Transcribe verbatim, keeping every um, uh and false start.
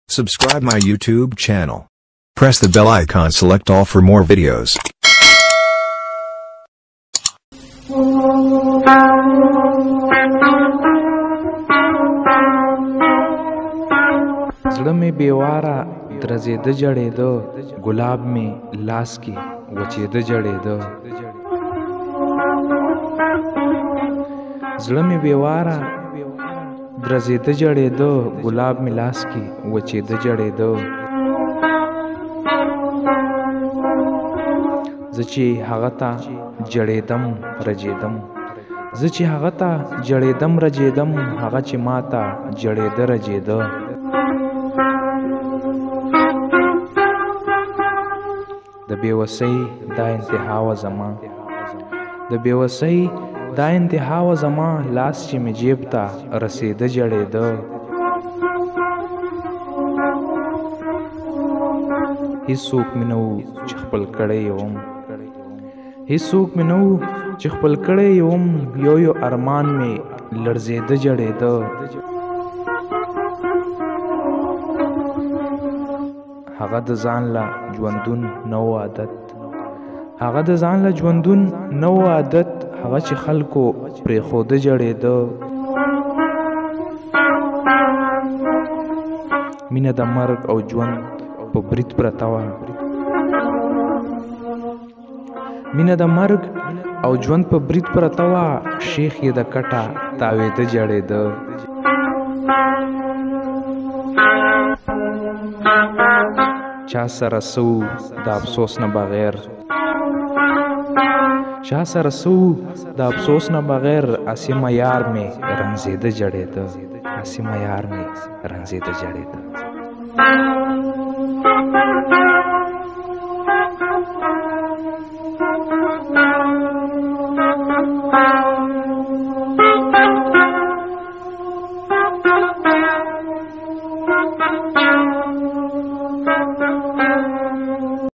Subscribe my YouTube channel. Press the bell icon, select all for more videos. زړه مې بیواره درزېده جړېده ګلاب مې لاس کې وچېده جړېده زړه مې بیواره درزېده جړېده ګلاب مې لاس کې وچېده جړېده زه چې هغه ته جړېدم رجېدم زه چې هغه ته جړېدم رجېدم هغه چې ما ته جړېده رجېده د بېوسۍ دا انتها وه زما د بېوسۍ دا انتها وه زما لاس چې مې جیب ته رسېده جړېده هېڅوک مې نه و چې خپل کړی یې وم هېڅوک مې نه و چې خپل کړی یې وم یو یو ارمان مې لړزېده جړېده هغه د ځان له ژوندون نه و عادت هغه د ځان له ژوندون نه و عادت هغه چې خلکو پرېښوده جړېده مینه د مرګ او ژوند په برید پرته وه مینه د مرګ او ژوند په برید پرته وه شیخ یې د کټه تاوېده جړېده چا سره سو د افسوس نه بغیر چا سره سو د افسوس نه بغیر اسیمه یار مې رنځېده جړېده اسیمه یار مې رنځېده جړېده